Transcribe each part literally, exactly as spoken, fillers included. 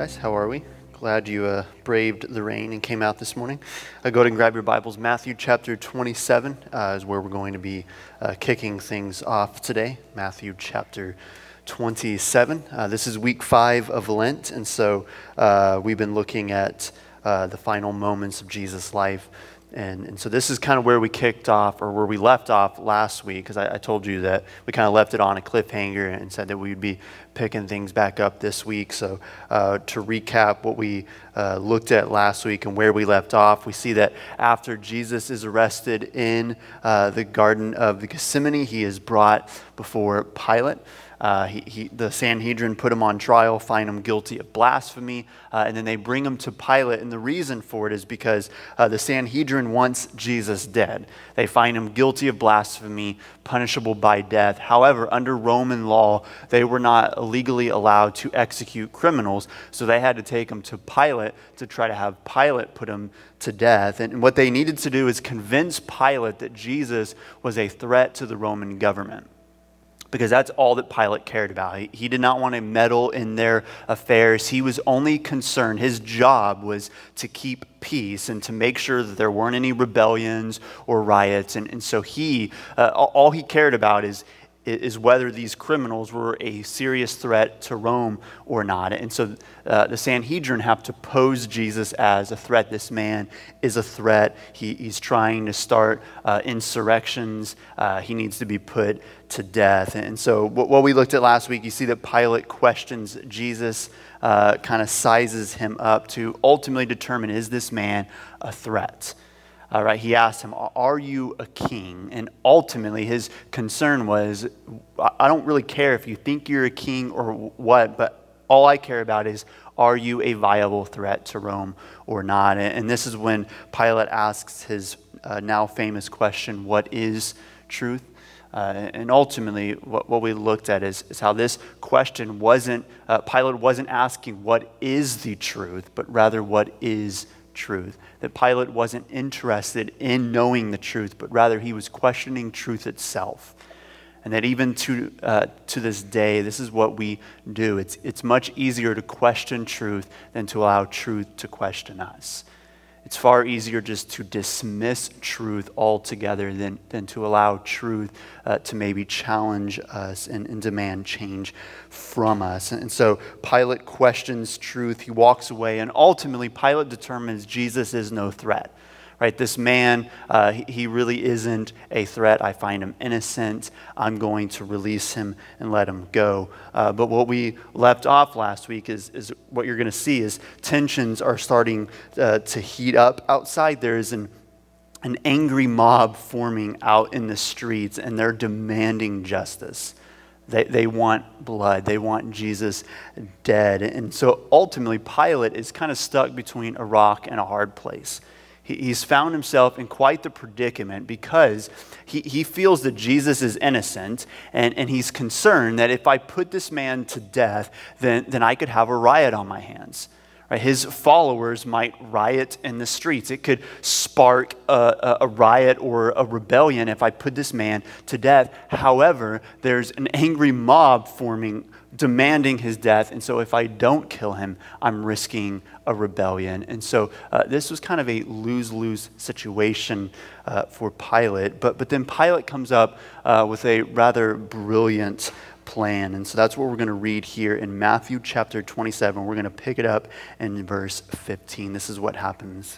guys. How are we? Glad you uh, braved the rain and came out this morning. Uh, go ahead and grab your Bibles. Matthew chapter twenty-seven uh, is where we're going to be uh, kicking things off today. Matthew chapter twenty-seven. Uh, this is week five of Lent, and so uh, we've been looking at uh, the final moments of Jesus' life. And, and so this is kind of where we kicked off, or where we left off last week, because I, I told you that we kind of left it on a cliffhanger and said that we'd be picking things back up this week. So uh, to recap what we uh, looked at last week and where we left off, we see that after Jesus is arrested in uh, the Garden of the Gethsemane, he is brought before Pilate. Uh, he, he, the Sanhedrin put him on trial, find him guilty of blasphemy, uh, and then they bring him to Pilate. And the reason for it is because uh, the Sanhedrin wants Jesus dead. They find him guilty of blasphemy, punishable by death. However, under Roman law, they were not legally allowed to execute criminals, so they had to take him to Pilate to try to have Pilate put him to death. And what they needed to do is convince Pilate that Jesus was a threat to the Roman government, because that's all that Pilate cared about. He, he did not want to meddle in their affairs. He was only concerned, his job was to keep peace and to make sure that there weren't any rebellions or riots. And, and so he, uh, all he cared about is, is whether these criminals were a serious threat to Rome or not. And so uh, the Sanhedrin have to pose Jesus as a threat. This man is a threat. He, he's trying to start uh, insurrections. Uh, he needs to be put to death. And so what, what we looked at last week, you see that Pilate questions Jesus, uh, kind of sizes him up to ultimately determine, is this man a threat? All right, he asked him, are you a king? And ultimately his concern was, I don't really care if you think you're a king or what, but all I care about is, are you a viable threat to Rome or not? And this is when Pilate asks his uh, now famous question, what is truth? Uh, and ultimately, what, what we looked at is, is how this question wasn't, uh, Pilate wasn't asking what is the truth, but rather what is truth. That Pilate wasn't interested in knowing the truth, but rather he was questioning truth itself. And that even to uh, to this day, this is what we do. It's, it's much easier to question truth than to allow truth to question us. It's far easier just to dismiss truth altogether than, than to allow truth uh, to maybe challenge us and, and demand change from us. And, and so Pilate questions truth. He walks away, and ultimately Pilate determines Jesus is no threat. Right? This man, uh, he, he really isn't a threat. I find him innocent. I'm going to release him and let him go. Uh, but what we left off last week is, is what you're going to see is tensions are starting uh, to heat up outside. There is an, an angry mob forming out in the streets, and they're demanding justice. They, they want blood. They want Jesus dead. And so ultimately, Pilate is kind of stuck between a rock and a hard place. He's found himself in quite the predicament because he, he feels that Jesus is innocent, and, and he's concerned that if I put this man to death, then, then I could have a riot on my hands. Right? His followers might riot in the streets. It could spark a, a, a riot or a rebellion if I put this man to death. However, there's an angry mob forming, demanding his death, and so if I don't kill him, I'm risking a rebellion. And so uh, this was kind of a lose-lose situation uh, for Pilate, but, but then Pilate comes up uh, with a rather brilliant plan, and so that's what we're going to read here in Matthew chapter twenty-seven. We're going to pick it up in verse fifteen. This is what happens.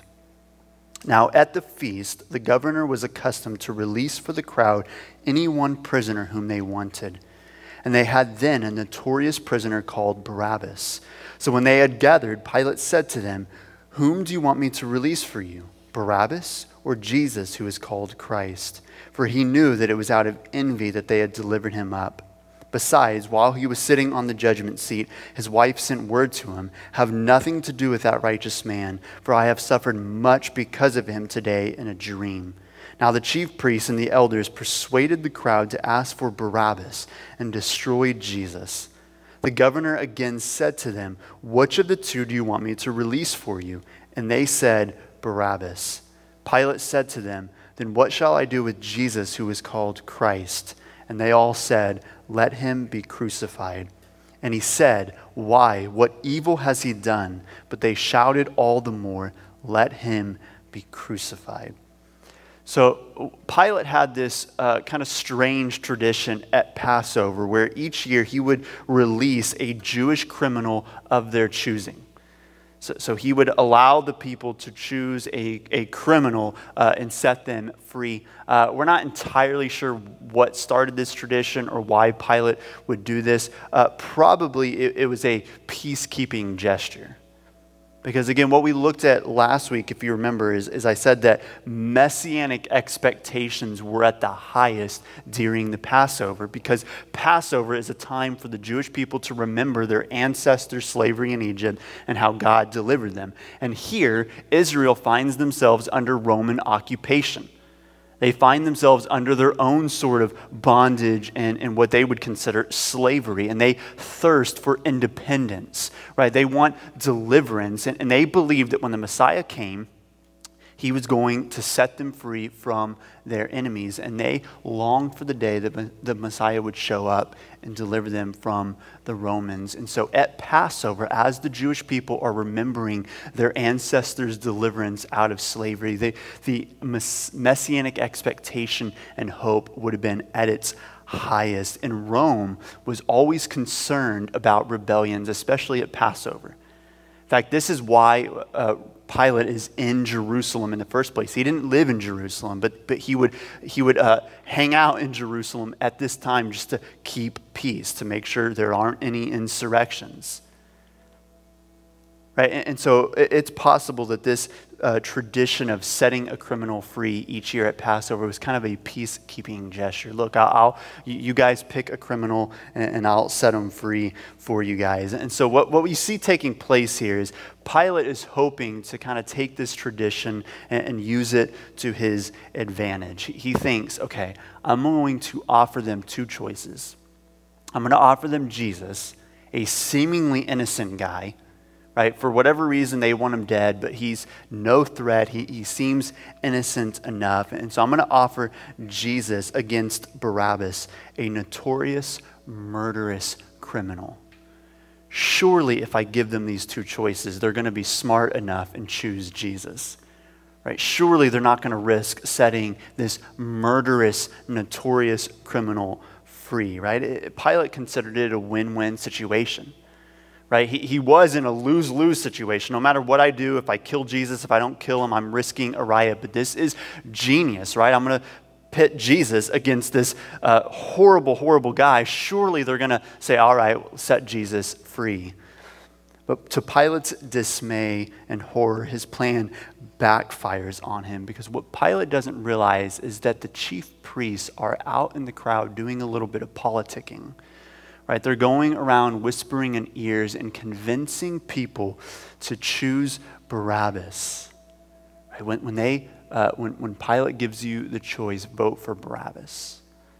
Now at the feast, the governor was accustomed to release for the crowd any one prisoner whom they wanted. And they had then a notorious prisoner called Barabbas. So when they had gathered, Pilate said to them, whom do you want me to release for you, Barabbas or Jesus, who is called Christ? For he knew that it was out of envy that they had delivered him up. Besides, while he was sitting on the judgment seat, his wife sent word to him, have nothing to do with that righteous man, for I have suffered much because of him today in a dream. Now the chief priests and the elders persuaded the crowd to ask for Barabbas and destroyed Jesus. The governor again said to them, which of the two do you want me to release for you? And they said, Barabbas. Pilate said to them, then what shall I do with Jesus, who is called Christ? And they all said, let him be crucified. And he said, "Why? What evil has he done?" But they shouted all the more, "Let him be crucified." So Pilate had this uh, kind of strange tradition at Passover where each year he would release a Jewish criminal of their choosing. So, so he would allow the people to choose a, a criminal uh, and set them free. Uh, we're not entirely sure what started this tradition or why Pilate would do this. Uh, probably it, it was a peacekeeping gesture. Because again, what we looked at last week, if you remember, is, is I said that messianic expectations were at the highest during the Passover, because Passover is a time for the Jewish people to remember their ancestors' slavery in Egypt and how God delivered them. And here, Israel finds themselves under Roman occupation. They find themselves under their own sort of bondage and, and what they would consider slavery. And they thirst for independence, right? They want deliverance. And, and they believe that when the Messiah came, he was going to set them free from their enemies. And they longed for the day that the Messiah would show up and deliver them from the Romans. And so at Passover, as the Jewish people are remembering their ancestors' deliverance out of slavery, they, the messianic expectation and hope would have been at its highest. And Rome was always concerned about rebellions, especially at Passover. In fact, this is why uh, Pilate is in Jerusalem in the first place. He didn't live in Jerusalem, but, but he would, he would uh, hang out in Jerusalem at this time just to keep peace, to make sure there aren't any insurrections. Right? And, and so it's possible that this uh, tradition of setting a criminal free each year at Passover was kind of a peacekeeping gesture. Look, I'll, I'll you guys pick a criminal and, and I'll set them free for you guys. And so what, what we see taking place here is Pilate is hoping to kind of take this tradition and, and use it to his advantage. He thinks, okay, I'm going to offer them two choices. I'm going to offer them Jesus, a seemingly innocent guy, right? For whatever reason, they want him dead, but he's no threat. He, he seems innocent enough. And so I'm going to offer Jesus against Barabbas, a notorious, murderous criminal. Surely, if I give them these two choices, they're going to be smart enough and choose Jesus. Right? Surely they're not going to risk setting this murderous, notorious criminal free. Right? It, Pilate considered it a win-win situation. Right? He, he was in a lose-lose situation. No matter what I do, if I kill Jesus, if I don't kill him, I'm risking a riot. But this is genius, right? I'm going to pit Jesus against this uh, horrible, horrible guy. Surely they're going to say, all right, we'll set Jesus free. But to Pilate's dismay and horror, his plan backfires on him, because what Pilate doesn't realize is that the chief priests are out in the crowd doing a little bit of politicking. Right? They're going around whispering in ears and convincing people to choose Barabbas. Right? When, when, they, uh, when, when Pilate gives you the choice, vote for Barabbas.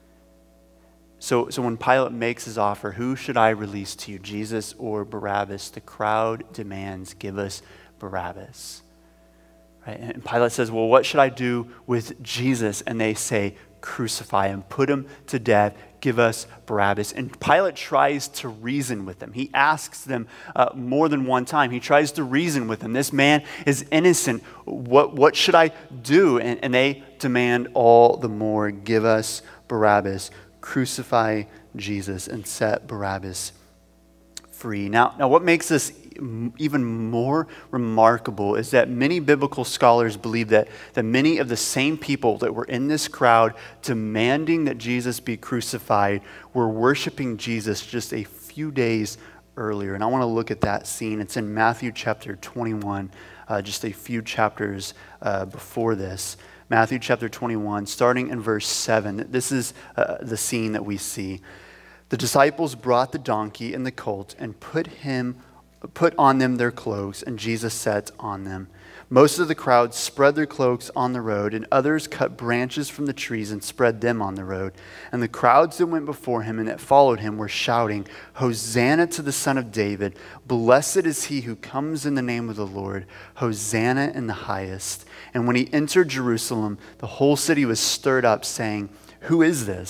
So, so when Pilate makes his offer, who should I release to you, Jesus or Barabbas? The crowd demands, give us Barabbas. Right? And Pilate says, well, what should I do with Jesus? And they say, crucify him, put him to death, give us Barabbas. And Pilate tries to reason with them. He asks them uh, more than one time. He tries to reason with them. This man is innocent. What, what should I do? And, and they demand all the more, give us Barabbas, crucify Jesus, and set Barabbas free. Now, now what makes this even more remarkable is that many biblical scholars believe that, that many of the same people that were in this crowd demanding that Jesus be crucified were worshiping Jesus just a few days earlier. And I want to look at that scene. It's in Matthew chapter twenty-one, uh, just a few chapters uh, before this. Matthew chapter twenty-one, starting in verse seven. This is uh, the scene that we see. The disciples brought the donkey and the colt and put him put on them their cloaks, and Jesus sat on them. Most of the crowd spread their cloaks on the road, and others cut branches from the trees and spread them on the road. And the crowds that went before him and that followed him were shouting, Hosanna to the Son of David. Blessed is he who comes in the name of the Lord. Hosanna in the highest. And when he entered Jerusalem, the whole city was stirred up, saying, Who is this?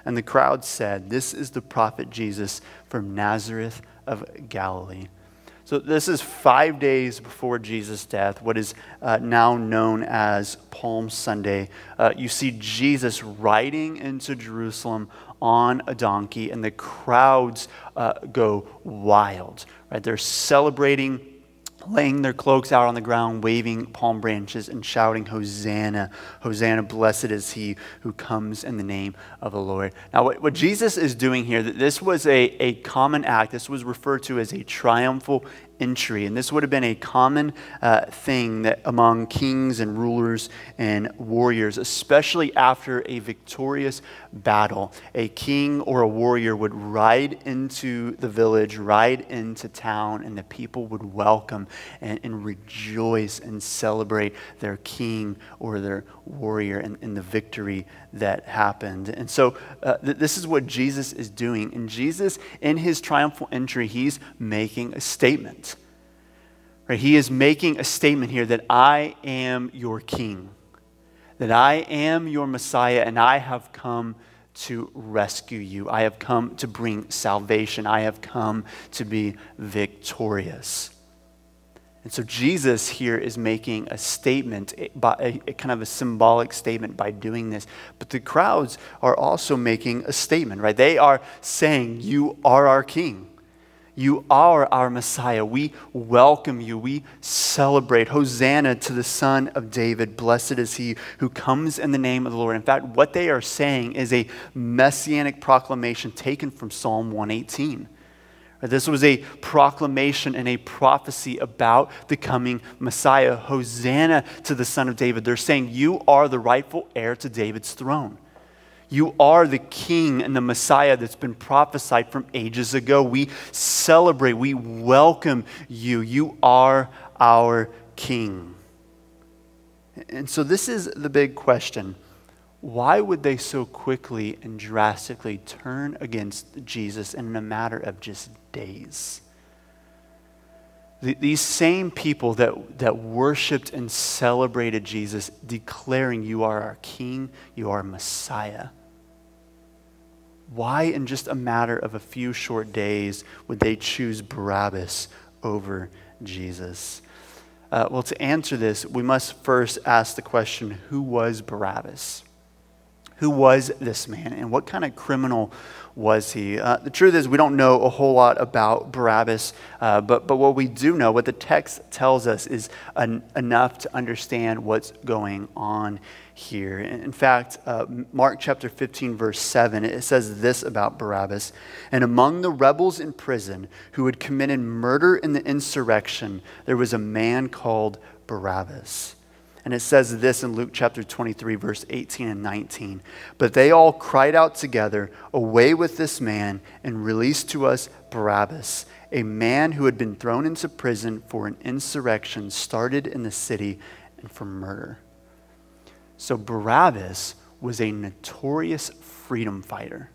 And the crowd said, "This is the prophet Jesus from Nazareth of Galilee." So this is five days before Jesus' death, what is uh, now known as Palm Sunday. Uh, you see Jesus riding into Jerusalem on a donkey, and the crowds uh, go wild. Right? They're celebrating, laying their cloaks out on the ground, waving palm branches and shouting, "Hosanna, Hosanna, blessed is he who comes in the name of the Lord." Now, what, what Jesus is doing here, this was a, a common act. This was referred to as a triumphal entry, and this would have been a common uh, thing that among kings and rulers and warriors, especially after a victorious battle. A king or a warrior would ride into the village, ride into town, and the people would welcome and, and rejoice and celebrate their king or their warrior and, and the victory that happened. And so uh, th- this is what Jesus is doing. And Jesus, in his triumphal entry, he's making a statement. Right? He is making a statement here that I am your king, that I am your Messiah, and I have come to rescue you. I have come to bring salvation. I have come to be victorious. And so Jesus here is making a statement, a, a, a kind of a symbolic statement by doing this. But the crowds are also making a statement, right? They are saying, "You are our king. You are our Messiah. We welcome you. We celebrate. Hosanna to the Son of David. Blessed is he who comes in the name of the Lord." In fact, what they are saying is a messianic proclamation taken from Psalm one eighteen. This was a proclamation and a prophecy about the coming Messiah. Hosanna to the Son of David. They're saying, you are the rightful heir to David's throne. You are the king and the Messiah that's been prophesied from ages ago. We celebrate, we welcome you. You are our king. And so this is the big question. Why would they so quickly and drastically turn against Jesus in a matter of just days? These same people that, that worshiped and celebrated Jesus, declaring, "You are our king, you are Messiah." Why in just a matter of a few short days would they choose Barabbas over Jesus? Uh, well, to answer this, we must first ask the question, who was Barabbas? Who was this man, and what kind of criminal was he? Uh, the truth is, we don't know a whole lot about Barabbas, uh, but, but what we do know, what the text tells us, is an, enough to understand what's going on here. In fact, uh, Mark chapter fifteen, verse seven, it says this about Barabbas: "And among the rebels in prison who had committed murder in the insurrection, there was a man called Barabbas." And it says this in Luke chapter twenty-three, verse eighteen and nineteen. "But they all cried out together, 'Away with this man, and release to us Barabbas, a man who had been thrown into prison for an insurrection started in the city and for murder.'" So Barabbas was a notorious freedom fighter.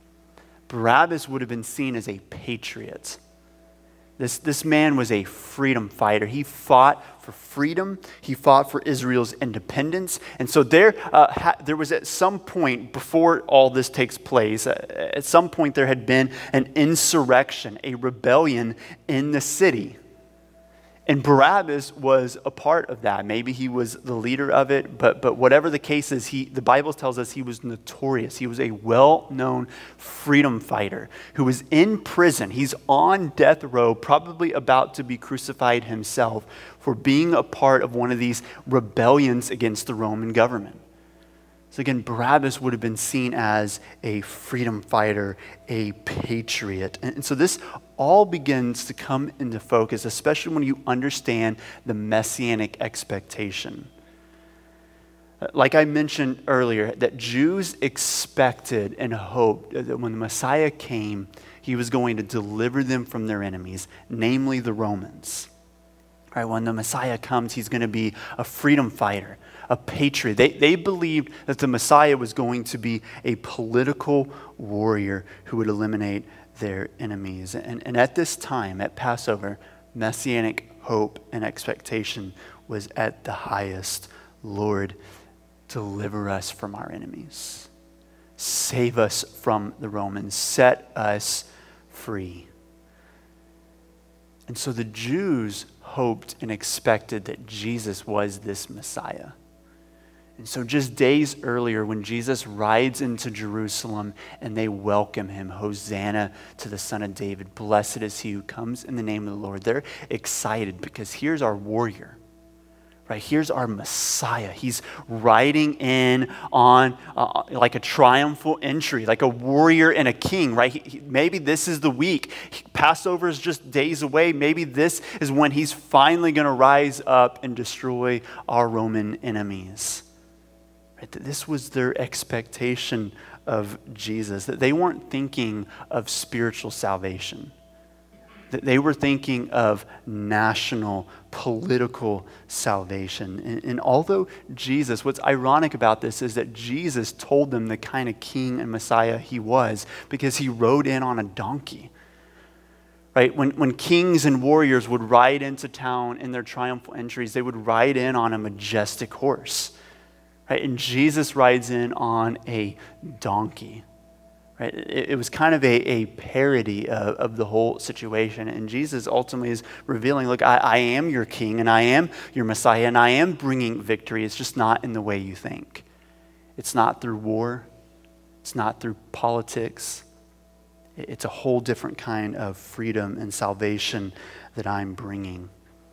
Barabbas would have been seen as a patriot. This, this man was a freedom fighter. He fought for freedom. He fought for Israel's independence. And so there, uh, ha- there was at some point before all this takes place, uh, at some point there had been an insurrection, a rebellion in the city. And Barabbas was a part of that. Maybe he was the leader of it, but, but whatever the case is, he, the Bible tells us he was notorious. He was a well-known freedom fighter who was in prison. He's on death row, probably about to be crucified himself for being a part of one of these rebellions against the Roman government. So again, Barabbas would have been seen as a freedom fighter, a patriot. And, and so this all begins to come into focus, especially when you understand the messianic expectation. Like I mentioned earlier, that Jews expected and hoped that when the Messiah came, he was going to deliver them from their enemies, namely the Romans. Right, when the Messiah comes, he's going to be a freedom fighter, a patriot. They, they believed that the Messiah was going to be a political warrior who would eliminate their enemies. And, and at this time, at Passover, messianic hope and expectation was at the highest. Lord, deliver us from our enemies. Save us from the Romans. Set us free. And so the Jews hoped and expected that Jesus was this Messiah. And so just days earlier, when Jesus rides into Jerusalem and they welcome him, Hosanna to the Son of David, blessed is he who comes in the name of the Lord. They're excited because here's our warrior, right? Here's our Messiah. He's riding in on uh, like a triumphal entry, like a warrior and a king, right? He, he, maybe this is the week. Passover is just days away. Maybe this is when he's finally going to rise up and destroy our Roman enemies. Right? That this was their expectation of Jesus, that they weren't thinking of spiritual salvation, that they were thinking of national, political salvation. And, and although Jesus, what's ironic about this is that Jesus told them the kind of king and Messiah he was because he rode in on a donkey. Right? When, when kings and warriors would ride into town in their triumphal entries, they would ride in on a majestic horse. Right? And Jesus rides in on a donkey. Right? It, it was kind of a, a parody of, of the whole situation. And Jesus ultimately is revealing, look, I, I am your king and I am your Messiah and I am bringing victory. It's just not in the way you think. It's not through war. It's not through politics. It's a whole different kind of freedom and salvation that I'm bringing.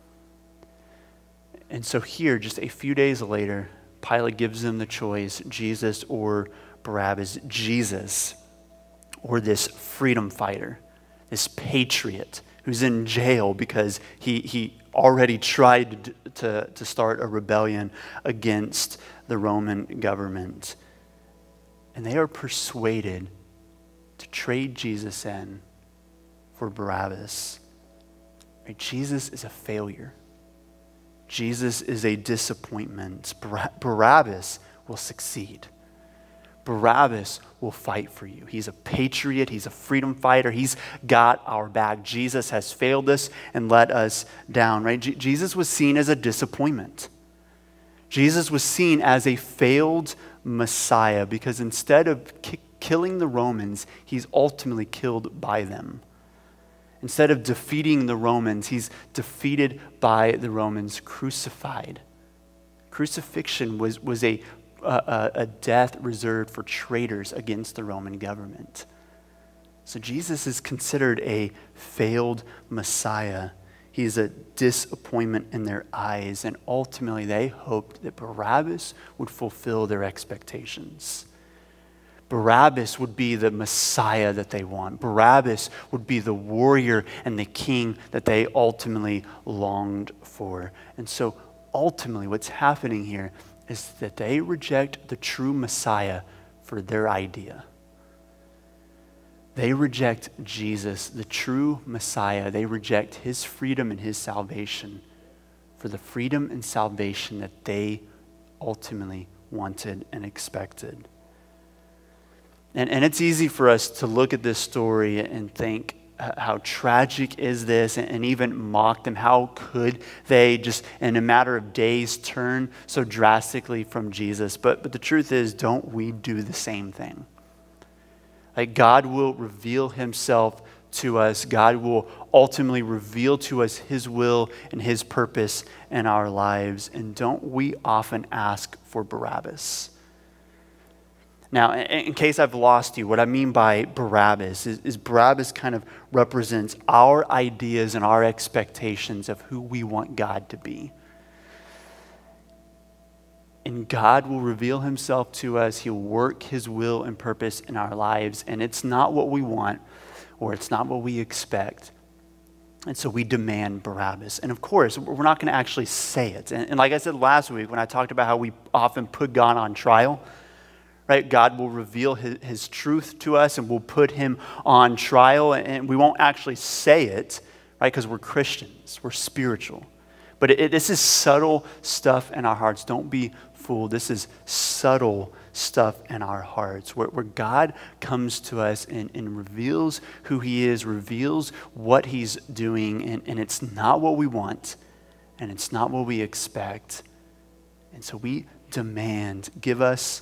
And so here, just a few days later, Pilate gives them the choice, Jesus or Barabbas. Jesus, or this freedom fighter, this patriot who's in jail because he, he already tried to, to start a rebellion against the Roman government. And they are persuaded to trade Jesus in for Barabbas. Right? Jesus is a failure. Jesus is a disappointment. Bar- Barabbas will succeed. Barabbas will fight for you. He's a patriot. He's a freedom fighter. He's got our back. Jesus has failed us and let us down, right? J- Jesus was seen as a disappointment. Jesus was seen as a failed Messiah because instead of ki- killing the Romans, he's ultimately killed by them. Instead of defeating the Romans, he's defeated by the Romans, crucified. Crucifixion was, was a, a, a death reserved for traitors against the Roman government. So Jesus is considered a failed Messiah. He's a disappointment in their eyes, and ultimately they hoped that Barabbas would fulfill their expectations. Barabbas would be the Messiah that they want. Barabbas would be the warrior and the king that they ultimately longed for. And so ultimately what's happening here is that they reject the true Messiah for their idea. They reject Jesus, the true Messiah. They reject his freedom and his salvation for the freedom and salvation that they ultimately wanted and expected. And, and it's easy for us to look at this story and think, uh, how tragic is this, and, and even mock them. How could they just in a matter of days turn so drastically from Jesus? But, but the truth is, don't we do the same thing? Like God will reveal himself to us. God will ultimately reveal to us his will and his purpose in our lives. And don't we often ask for Barabbas? Now, in case I've lost you, what I mean by Barabbas is, is Barabbas kind of represents our ideas and our expectations of who we want God to be. And God will reveal himself to us. He'll work his will and purpose in our lives. And it's not what we want, or it's not what we expect. And so we demand Barabbas. And of course, we're not going to actually say it. And, and like I said last week, when I talked about how we often put God on trial, right? God will reveal his, his truth to us and we'll put him on trial. And we won't actually say it, right? Because we're Christians. We're spiritual. But it, it, this is subtle stuff in our hearts. Don't be fooled. This is subtle stuff in our hearts where, where God comes to us and, and reveals who he is, reveals what he's doing. And, and it's not what we want. And it's not what we expect. And so we demand, give us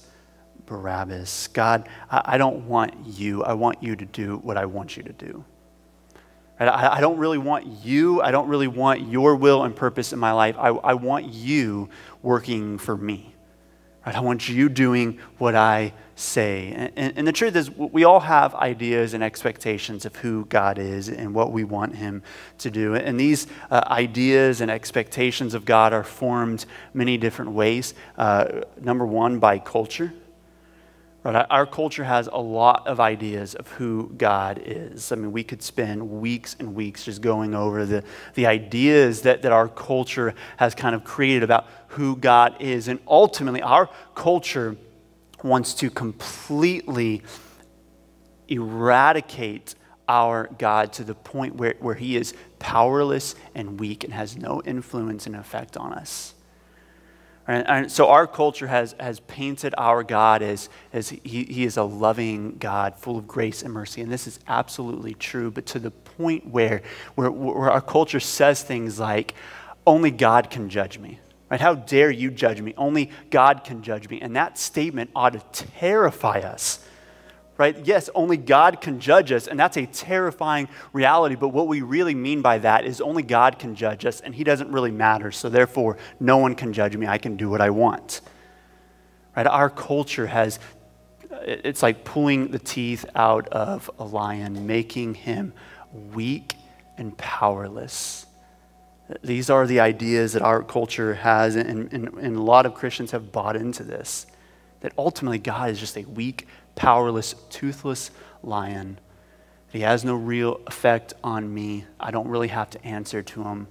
Barabbas. God, I, I don't want you. I want you to do what I want you to do. Right? I, I don't really want you. I don't really want your will and purpose in my life. I, I want you working for me. Right? I want you doing what I say. And, and, and the truth is, we all have ideas and expectations of who God is and what we want him to do. And these uh, ideas and expectations of God are formed many different ways. Uh, number one, by culture. Right? Our culture has a lot of ideas of who God is. I mean, we could spend weeks and weeks just going over the, the ideas that, that our culture has kind of created about who God is. And ultimately, our culture wants to completely eradicate our God to the point where, where he is powerless and weak and has no influence and effect on us. And, and so our culture has, has painted our God as, as he, he is a loving God, full of grace and mercy. And this is absolutely true, but to the point where, where, where our culture says things like, only God can judge me. Right? How dare you judge me? Only God can judge me. And that statement ought to terrify us. Right? Yes, only God can judge us, and that's a terrifying reality. But what we really mean by that is only God can judge us, and he doesn't really matter. So therefore, no one can judge me. I can do what I want. Right? Our culture has, it's like pulling the teeth out of a lion, making him weak and powerless. These are the ideas that our culture has, and, and, and a lot of Christians have bought into this, that ultimately God is just a weak, powerless, toothless lion. He has no real effect on me. I don't really have to answer to him.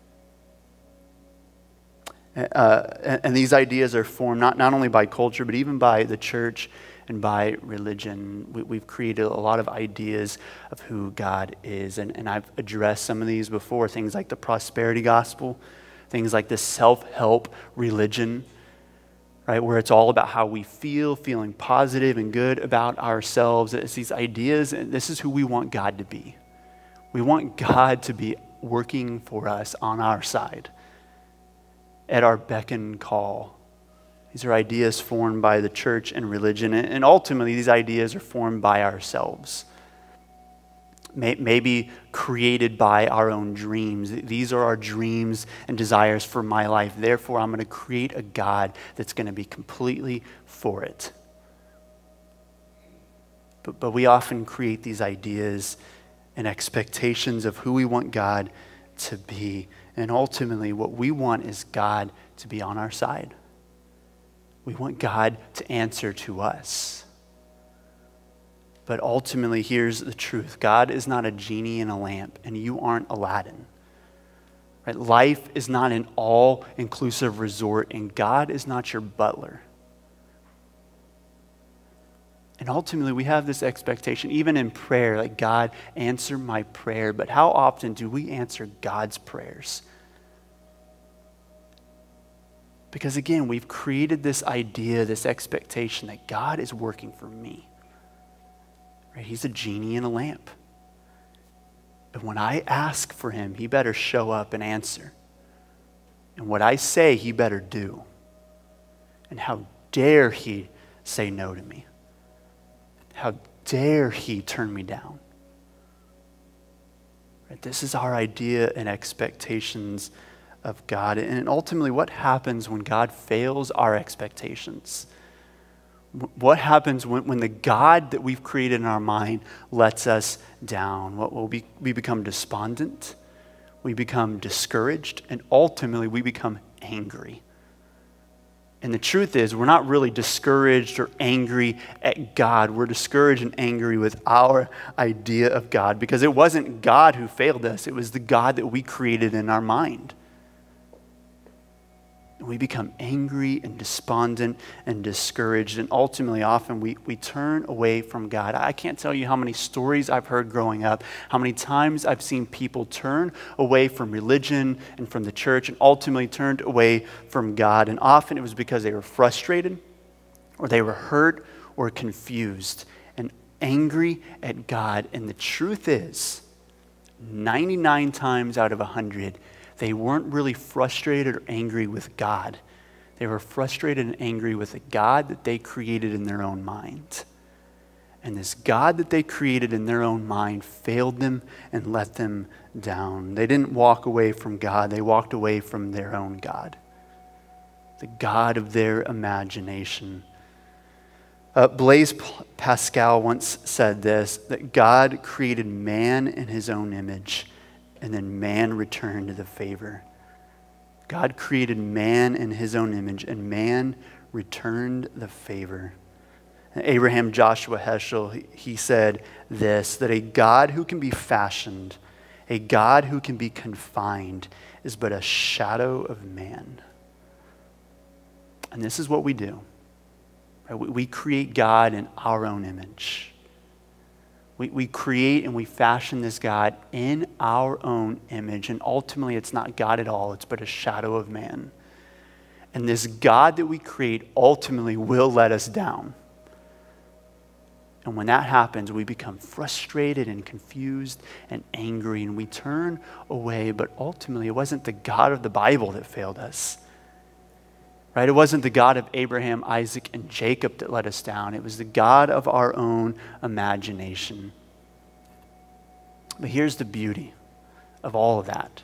Uh, and, and these ideas are formed not, not only by culture, but even by the church and by religion. We, we've created a lot of ideas of who God is. And, and I've addressed some of these before, things like the prosperity gospel, things like the self-help religion, right, where it's all about how we feel, feeling positive and good about ourselves. It's these ideas, and this is who we want God to be. We want God to be working for us on our side, at our beck and call. These are ideas formed by the church and religion, and ultimately these ideas are formed by ourselves. Maybe created by our own dreams. These are our dreams and desires for my life. Therefore, I'm going to create a God that's going to be completely for it. But, but we often create these ideas and expectations of who we want God to be. And ultimately, what we want is God to be on our side. We want God to answer to us. But ultimately, here's the truth. God is not a genie in a lamp, and you aren't Aladdin. Right? Life is not an all-inclusive resort, and God is not your butler. And ultimately, we have this expectation, even in prayer, like, God, answer my prayer. But how often do we answer God's prayers? Because again, we've created this idea, this expectation that God is working for me. Right? He's a genie in a lamp. And when I ask for him, he better show up and answer. And what I say, he better do. And how dare he say no to me? How dare he turn me down? Right? This is our idea and expectations of God. And ultimately, what happens when God fails our expectations? What happens when, when the God that we've created in our mind lets us down? What will be, we become despondent, we become discouraged, and ultimately we become angry. And the truth is, we're not really discouraged or angry at God. We're discouraged and angry with our idea of God, because it wasn't God who failed us. It was the God that we created in our mind. And we become angry and despondent and discouraged. And ultimately, often we, we turn away from God. I can't tell you how many stories I've heard growing up, how many times I've seen people turn away from religion and from the church and ultimately turned away from God. And often it was because they were frustrated or they were hurt or confused and angry at God. And the truth is, ninety-nine times out of one hundred, they weren't really frustrated or angry with God. They were frustrated and angry with a God that they created in their own mind. And this God that they created in their own mind failed them and let them down. They didn't walk away from God. They walked away from their own God, the God of their imagination. Uh, Blaise Pascal once said this, that God created man in his own image, and then man returned the favor. God created man in his own image, and man returned the favor. Abraham Joshua Heschel, he, he said this, that a God who can be fashioned, a God who can be confined, is but a shadow of man. And this is what we do. Right? We, we create God in our own image. We, we create and we fashion this God in our own image. And ultimately, it's not God at all. It's but a shadow of man. And this God that we create ultimately will let us down. And when that happens, we become frustrated and confused and angry, and we turn away. But ultimately, it wasn't the God of the Bible that failed us. Right? It wasn't the God of Abraham, Isaac, and Jacob that let us down. It was the God of our own imagination. But here's the beauty of all of that,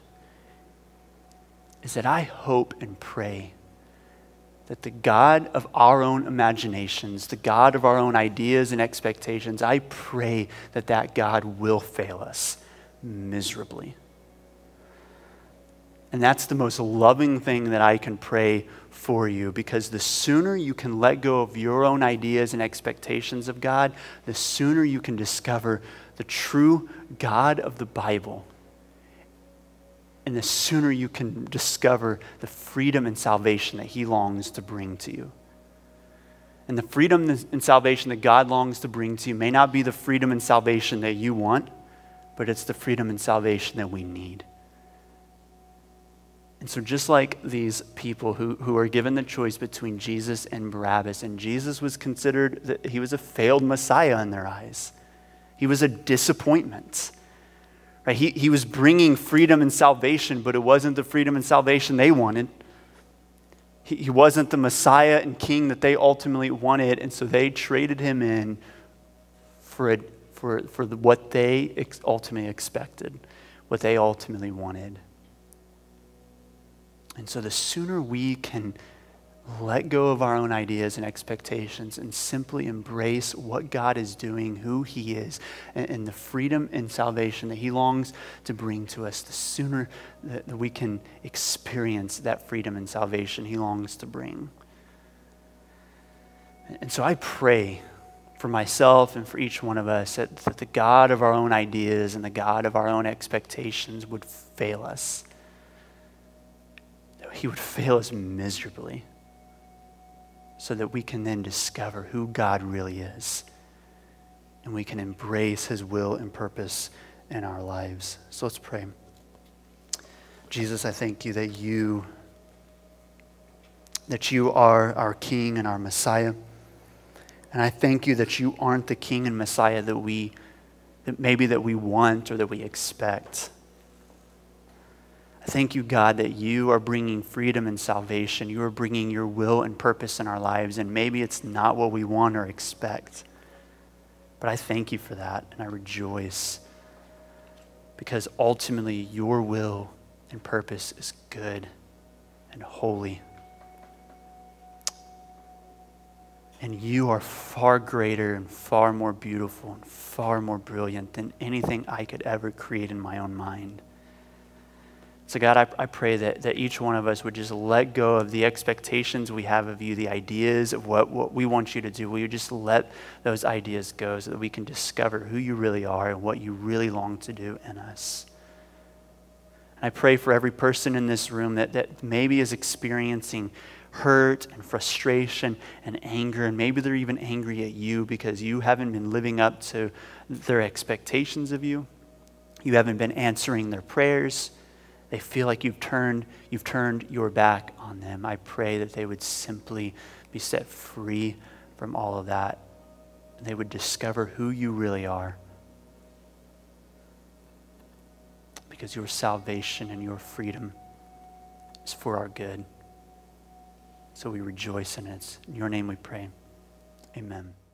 is that I hope and pray that the God of our own imaginations, the God of our own ideas and expectations, I pray that that God will fail us miserably. And that's the most loving thing that I can pray for you, because the sooner you can let go of your own ideas and expectations of God, the sooner you can discover the true God of the Bible. And the sooner you can discover the freedom and salvation that he longs to bring to you. And the freedom and salvation that God longs to bring to you may not be the freedom and salvation that you want, but it's the freedom and salvation that we need. And so just like these people who, who are given the choice between Jesus and Barabbas, and Jesus was considered that he was a failed Messiah in their eyes. He was a disappointment. Right? He, he was bringing freedom and salvation, but it wasn't the freedom and salvation they wanted. He, he wasn't the Messiah and King that they ultimately wanted, and so they traded him in for, a, for, for the, what they ex- ultimately expected, what they ultimately wanted. And so the sooner we can let go of our own ideas and expectations and simply embrace what God is doing, who he is, and, and the freedom and salvation that he longs to bring to us, the sooner that, that we can experience that freedom and salvation he longs to bring. And so I pray for myself and for each one of us that, that the God of our own ideas and the God of our own expectations would fail us. That he would fail us miserably, so that we can then discover who God really is, and we can embrace his will and purpose in our lives. So let's pray. Jesus, I thank you that you, that you are our King and our Messiah. And I thank you that you aren't the King and Messiah that we, that maybe that we want or that we expect. I thank you, God, that you are bringing freedom and salvation. You are bringing your will and purpose in our lives, and maybe it's not what we want or expect. But I thank you for that, and I rejoice, because ultimately your will and purpose is good and holy. And you are far greater and far more beautiful and far more brilliant than anything I could ever create in my own mind. So God, I, I pray that, that each one of us would just let go of the expectations we have of you, the ideas of what, what we want you to do. Will you just let those ideas go so that we can discover who you really are and what you really long to do in us. And I pray for every person in this room that, that maybe is experiencing hurt and frustration and anger, and maybe they're even angry at you because you haven't been living up to their expectations of you. You haven't been answering their prayers. They feel like you've turned, you've turned your back on them. I pray that they would simply be set free from all of that. And they would discover who you really are. Because your salvation and your freedom is for our good. So we rejoice in it. In your name we pray. Amen.